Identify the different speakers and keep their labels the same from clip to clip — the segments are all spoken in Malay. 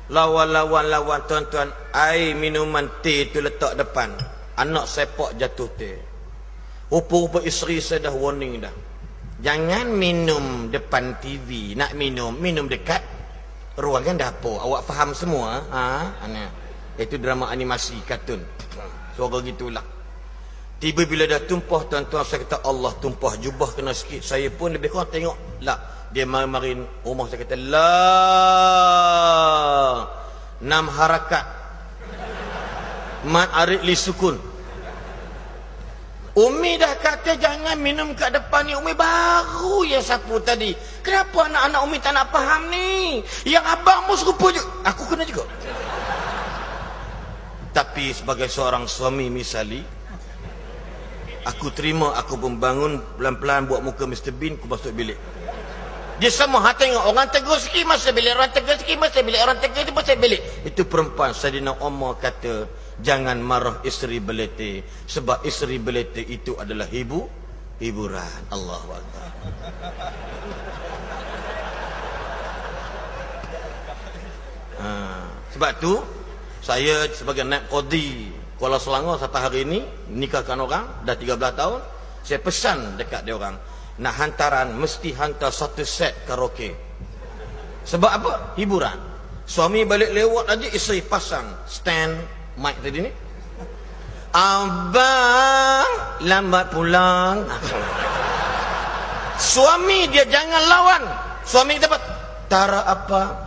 Speaker 1: Lawan tuan-tuan, air minuman teh tu letak depan. Anak sepak jatuh teh. Rupa-rupa isteri saya dah warning dah. Jangan minum depan TV. Nak minum dekat ruangan dapur. Awak faham semua? Itu drama animasi kartun. Suara gitulah. Tiba bila dah tumpah tuan-tuan, saya kata Allah, tumpah jubah kena sikit. Saya pun lebih kurang tengok. Lah, dia marin rumah saya kata, lah 6 harakat mat arid li sukun. Umi dah kata jangan minum kat depan ni. Umi baru ya sapu tadi. Kenapa anak-anak Umi tak nak faham ni? Yang abangmu serupa je. Aku kena juga. Tapi sebagai seorang suami misali, aku terima, aku membangun pelan-pelan buat muka Mr. Bean, aku masuk bilik. Dia semua tengok orang tegur sikit masuk bilik, orang tegur sikit masuk bilik, orang tegur sikit masuk bilik. Itu perempuan Saidina Umar kata, jangan marah isteri belete, sebab isteri belete itu adalah hiburan. Allahu Akbar. Sebab tu saya sebagai naib qadi Kuala Selangor sampai hari ini nikahkan orang dah 13 tahun. Saya pesan dekat dia orang, nak hantaran mesti hantar satu set karaoke. Sebab apa? Hiburan. Suami balik lewat aja, isteri pasang stand mic tadi ni. Abang lambat pulang. Suami dia jangan lawan. Suami dapat tara apa?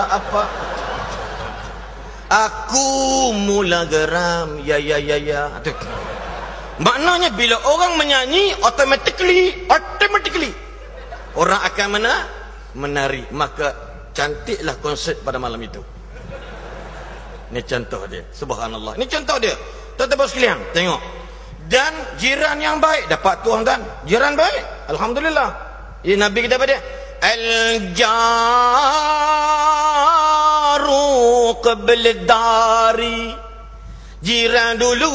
Speaker 1: Aku mula geram. Ya. Maknanya bila orang menyanyi, automatically orang akan menari. Maka cantiklah konsert pada malam itu. Ini contoh dia. Subhanallah. Ini contoh dia. Tuan-tuan sekalian, tengok. Dan jiran yang baik. Dapat tuan dan jiran baik. Alhamdulillah. Ini Nabi kita apa dia? Al-jaru qabl dari. Jiran dulu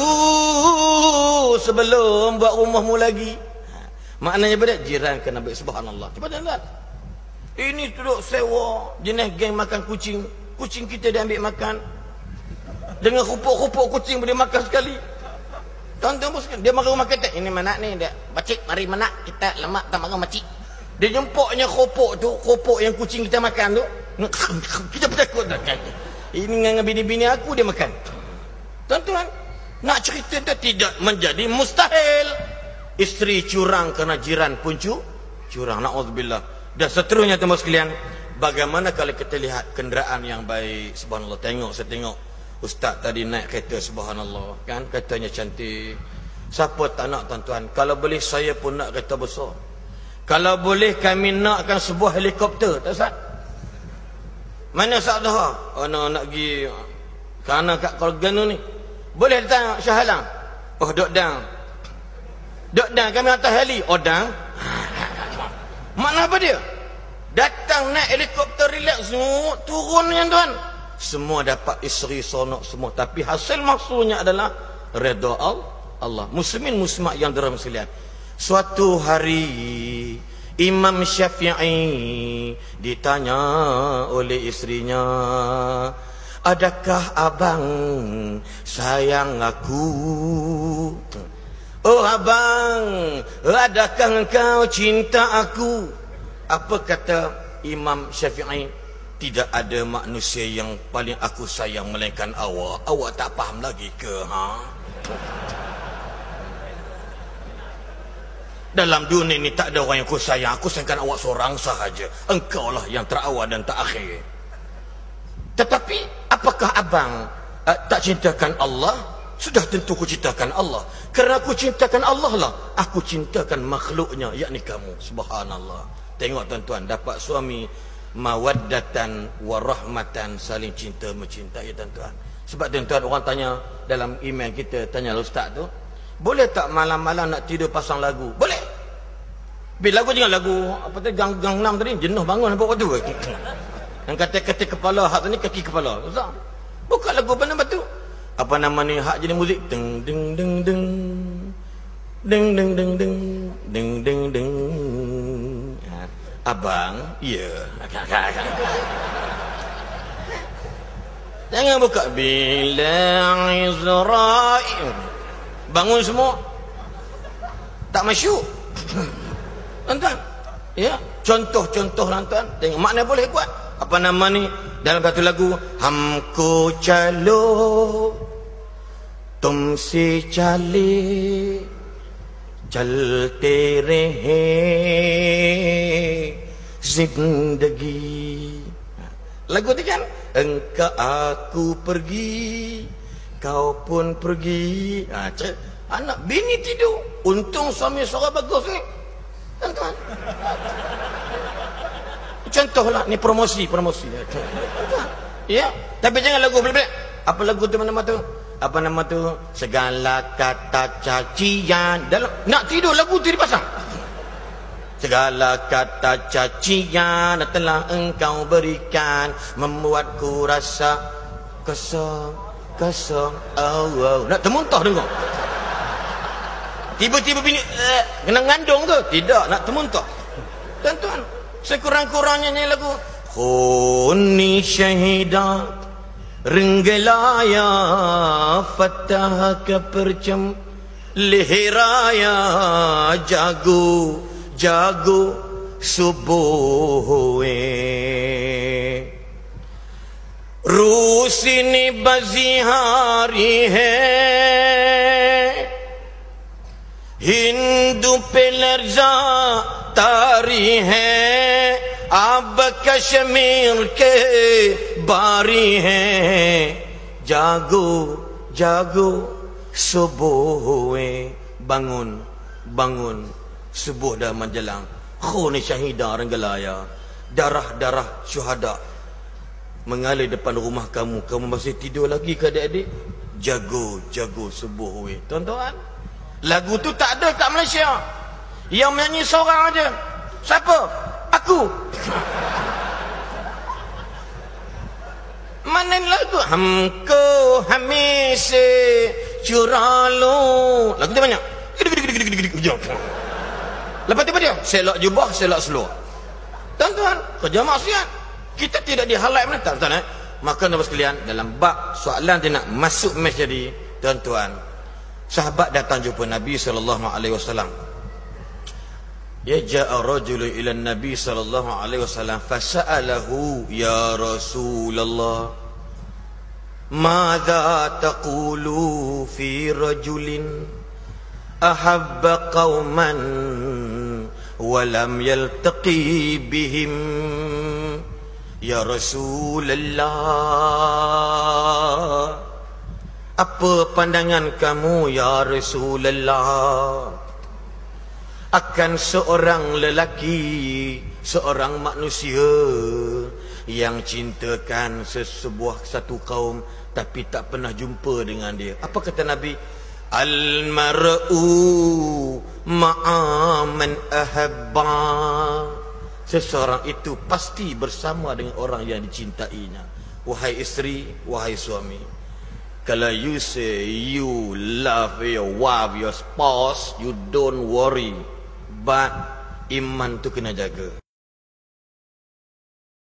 Speaker 1: sebelum buat rumahmu lagi. Maknanya apa dia? Jiran kena baik. Subhanallah. Cepat dan lihat. Ini duduk sewa jenis geng makan kucing. Kucing kita dia ambil makan. Dengan rupuk-rupuk kucing boleh makan sekali. Tuan-tuan boskan, dia makan rumah kita. Ini mana ni dia? Bacik, mari mana kita lemak tak makan macik. Dia jempoknya rupuk tu, rupuk yang kucing kita makan tu. Kita bertakut dah. Ini dengan bini-bini aku dia makan. Tuan-tuan, nak cerita dia tidak menjadi mustahil. Isteri curang kerana jiran pun curang. Na'udzubillah. Dan seterusnya tuan-tuan sekalian, bagaimana kalau kita lihat kenderaan yang baik. Subhanallah, saya tengok ustaz tadi naik kereta, subhanallah, kan katanya cantik. Siapa tak nak tuan-tuan? Kalau boleh saya pun nak kereta besar. Kalau boleh kami nakkan sebuah helikopter, tak Ustaz? Mana Ustaz dah? Oh nak pergi kerana kat Kolganu ni. Boleh datang Shah Alam? Oh dok dang kami atas heli. Oh dang. Makna apa dia? Datang naik helikopter relax semua, turun yang tuan. Semua dapat isteri sonok semua. Tapi hasil maksudnya adalah redha Allah. Muslimin muslimat yang dirahmati sekalian. Suatu hari Imam Syafi'i ditanya oleh istrinya, adakah abang sayang aku? Oh abang, adakah engkau cinta aku? Apa kata Imam Syafi'i? Tidak ada manusia yang paling aku sayang melainkan awak. Awak tak faham lagi ke? Dalam dunia ini tak ada orang yang aku sayang. Aku sayangkan awak seorang sahaja. Engkau lah yang terawal dan terakhir. Tetapi apakah abang tak cintakan Allah? Sudah tentu aku cintakan Allah. Kerana aku cintakan Allah lah, aku cintakan makhluknya, yakni kamu. Subhanallah. Tengok tuan-tuan, dapat suami mawaddatan warahmatan, saling cinta mencintai tuan-tuan. Sebab tuan-tuan, orang tanya dalam email kita, tanya ustaz tu, boleh tak malam-malam nak tidur pasang lagu? Boleh. Bila lagu jangan lagu apa tu, gang 6 tadi, jenuh bangun apa waktu. Yang kata-kata kepala hak tu ni kaki kepala. Ustaz, buka lagu apa nama tu? Apa nama ni hak jenis muzik? Deng deng deng deng. Deng deng deng deng. Deng deng deng. Abang, ya. Jangan buka bila Israel. Bangun semua. Tak masyuk. Tuan-tuan. Ya, contoh-contoh tuan-tuan. Tengok makna boleh buat. Apa nama ni? Dalam satu lagu, Hamko chalo tumse chale चलते रहे जिंदगी. Lagu tu kan, engkau aku pergi, kau pun pergi. Anak bini tidur, untung suami suara bagus ni, tuan-tuan. Contohlah, ni promosi. Ya, tapi jangan lagu pelik-pelik. Apa lagu tu nama tu? Apa nama tu? Segala kata cacian dalam nak tidur lagu tu dipasang. Segala kata cacian telah engkau berikan membuatku rasa kosong. Oh. Nak termuntah dengar. Tiba-tiba bini kena ngandung tu. Tidak, nak termuntah. Tuan-tuan, sekurang-kurangnya ni lagu Khuni syahidat Ringelaya Fatah ke percam Lihiraya Jago Subuh Rusini bazihari hai Hindu pe larza tari hai अब कश्मीर के बारी हैं जागो subuh हुए bangun subuh dah menjelang khuni syahidah Renggalaya darah syuhada mengalir depan rumah kamu masih tidur lagi ke adik-adik jago subuh huwe. Tuan-tuan, lagu tu tak ada kat Malaysia, yang menyanyi seorang aja. Siapa? Aku. Mana lagu Hamko Hamise Curalo. Lagu tu banyak. Lepas tu apa dia? Selak jubah, selak seluar. Tuan-tuan, kerja maksiat. Kita tidak dihalai mana, tuan-tuan. Maka tuan-tuan sekalian, dalam bab soalan dia nak masuk mes jadi, tuan-tuan, sahabat datang jumpa Nabi SAW. Ya ja'a rajulun ila Nabi sallallahu alaihi wasallam fasa'alahu ya Rasulullah madza taqulu fi rajulin ahabba qauman wa lam yaltaqi bihim ya Rasulullah. Apa pandangan kamu ya Rasulullah akan seorang lelaki, seorang manusia yang cintakan satu kaum tapi tak pernah jumpa dengan dia? Apa kata Nabi? Al-mar'u ma'a man ahabba. Seseorang itu pasti bersama dengan orang yang dicintainya. Wahai isteri, wahai suami, kalau you say you love your wife, your spouse, you don't worry. But iman tu kena jaga.